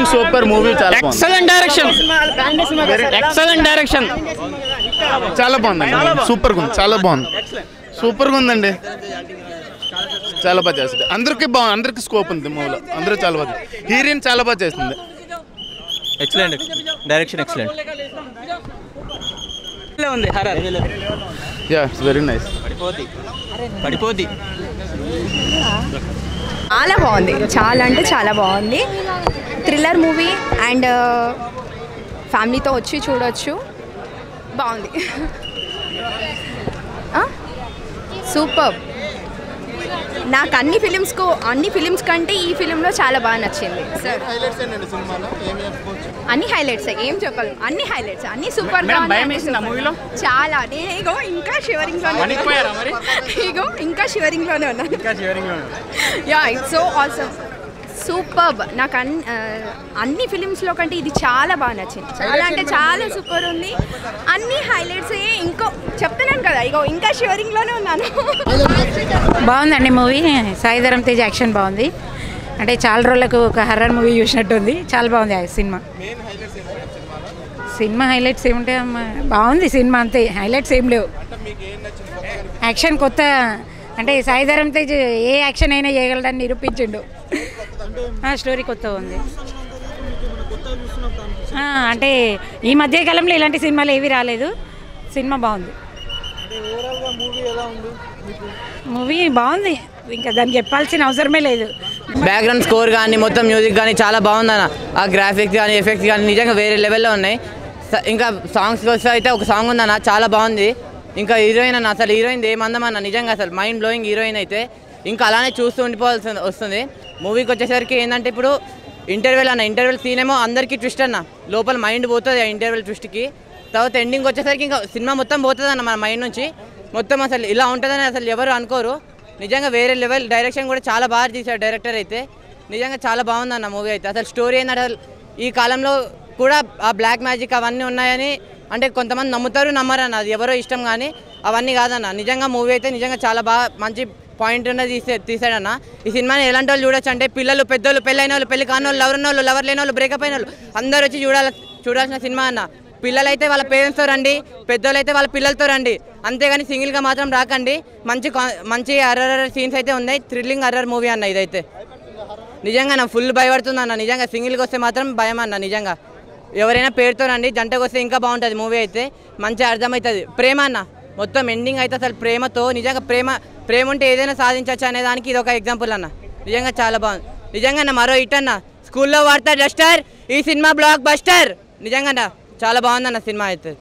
Super movie, చాలా excellent direction చాలా బాగుందండి. సూపర్గా ఉంది, చాలా బాగుంది, సూపర్గా ఉందండి. చాలా బాగా చేస్తుంది. అందరికి స్కోప్ ఉంది మూవీలో. అందరూ చాలా బాగా, హీరోయిన్ చాలా బాగా చేస్తుంది. ఎక్సలెంట్ డైరెక్షన్, ఎక్సలెంట్ ఉంది. Yeah, it's very nice. పడిపోద్ది. చాలా బాగుంది, చాలా అంటే చాలా బాగుంది. థ్రిల్లర్ మూవీ అండ్ ఫ్యామిలీతో వచ్చి చూడొచ్చు. బాగుంది. సూపర్. నాకు అన్ని ఫిలిమ్స్ కంటే ఈ ఫిలింలో చాలా బాగా నచ్చింది సార్. అన్ని హైలైట్స్ ఏం చెప్పాలి, అన్ని హైలైట్స్ అన్ని సూపర్ గా చాలా. నేను ఇంకా షివరింగ్ లోనే ఉన్నాను. Yeah, it's so awesome, superb. నాకు అన్ని ఫిలిమ్స్లో కంటే ఇది చాలా బాగా నచ్చింది. చాలా అంటే చాలా సూపర్ ఉంది. అన్ని హైలైట్స్. ఇంకో చెప్తున్నాను కదా, ఇంకా షివరింగ్లోనే ఉన్నాను. బాగుందండి మూవీ. సాయిధరం తేజ్ యాక్షన్ బాగుంది. అంటే చాలా రోజులకు ఒక హర్రర్ మూవీ చూసినట్టుంది. చాలా బాగుంది ఆ సినిమా హైలైట్స్ ఏముంటాయమ్మా, బాగుంది సినిమా, అంతే. హైలైట్స్ ఏం లేవు. యాక్షన్ కొత్త, అంటే సాయిధరం తేజ్ ఏ యాక్షన్ అయినా చేయగలడని నిరూపించిండు. స్టోరీ కొత్తగా ఉంది. అంటే ఈ మధ్యకాలంలో ఇలాంటి సినిమాలు ఏవి రాలేదు. సినిమా బాగుంది. మూవీ బాగుంది, ఇంకా దానికి చెప్పాల్సిన అవసరమే లేదు. బ్యాక్గ్రౌండ్ స్కోర్ కానీ మొత్తం మ్యూజిక్ కానీ చాలా బాగుందన్న. ఆ గ్రాఫిక్స్ కానీ ఎఫెక్ట్స్ కానీ నిజంగా వేరే లెవెల్లో ఉన్నాయి. ఇంకా సాంగ్స్ వస్తే అయితే ఒక సాంగ్ ఉందన్న, చాలా బాగుంది. ఇంకా హీరోయిన్ అన్న, అసలు హీరోయిన్ ఏమందమన్న, నిజంగా అసలు మైండ్ బ్లోయింగ్ హీరోయిన్ అయితే. ఇంకా అలానే చూస్తూ ఉండిపోవాల్సి వస్తుంది. మూవీకి వచ్చేసరికి ఏంటంటే ఇప్పుడు ఇంటర్వెల్ సీన్ ఏమో అందరికీ ట్విస్ట్ అన్న, లోపల మైండ్ పోతుంది ఆ ఇంటర్వెల్ ట్విస్ట్కి. తర్వాత ఎండింగ్ వచ్చేసరికి ఇంకా సినిమా మొత్తం పోతుంది అన్న మన మైండ్ నుంచి. మొత్తం అసలు ఇలా ఉంటుందని అసలు ఎవరు అనుకోరు. నిజంగా వేరే లెవెల్. డైరెక్షన్ కూడా చాలా బాగా తీశాడు డైరెక్టర్ అయితే. నిజంగా చాలా బాగుందన్న మూవీ అయితే. అసలు స్టోరీ ఏంటంటే అసలు ఈ కాలంలో కూడా ఆ బ్లాక్ మ్యాజిక్ అవన్నీ ఉన్నాయని అంటే కొంతమంది నమ్ముతారు, నమ్మరన్న, అది ఎవరో ఇష్టం. కానీ అవన్నీ కాదన్న. నిజంగా మూవీ అయితే నిజంగా చాలా బాగా మంచి పాయింట్ ఉన్నది తీసాడన్న. ఈ సినిమాని ఎలాంటి వాళ్ళు చూడొచ్చు అంటే పిల్లలు, పెద్దోళ్ళు, పెళ్ళైన వాళ్ళు, పెళ్లి కాని వాళ్ళు, లవర్ లేని వాళ్ళు, బ్రేకప్ అయిన వాళ్ళు అందరూ వచ్చి చూడాల్సిన సినిమా అన్న. పిల్లలైతే వాళ్ళ పేరెంట్స్తో రండి, పెద్దోళ్ళు అయితే వాళ్ళ పిల్లలతో రండి, అంతేగాని సింగిల్గా మాత్రం రాకండి. మంచి హర్రర్ సీన్స్ అయితే ఉన్నాయి. థ్రిల్లింగ్ హర్రర్ మూవీ అన్న ఇదైతే. నిజంగా నా ఫుల్ భయపడుతుంది అన్న. నిజంగా సింగిల్గా వస్తే మాత్రం భయం అన్న. నిజంగా ఎవరైనా పేరుతో రండి, జంటకు వస్తే ఇంకా బాగుంటుంది మూవీ అయితే. మంచిగా అర్థమవుతుంది. ప్రేమ అన్న, మొత్తం ఎండింగ్ అయితే అసలు ప్రేమతో. నిజంగా ప్రేమ ఉంటే ఏదైనా సాధించవచ్చు అనే దానికి ఇది ఒక ఎగ్జాంపుల్ అన్న. నిజంగా చాలా బాగుంది. నిజంగా అన్న మరో హిట్ అన్న. స్కూల్లో వాడతారు డస్టర్, ఈ సినిమా బ్లాక్ బస్టర్. నిజంగా చాలా బాగుందన్న సినిమా అయితే.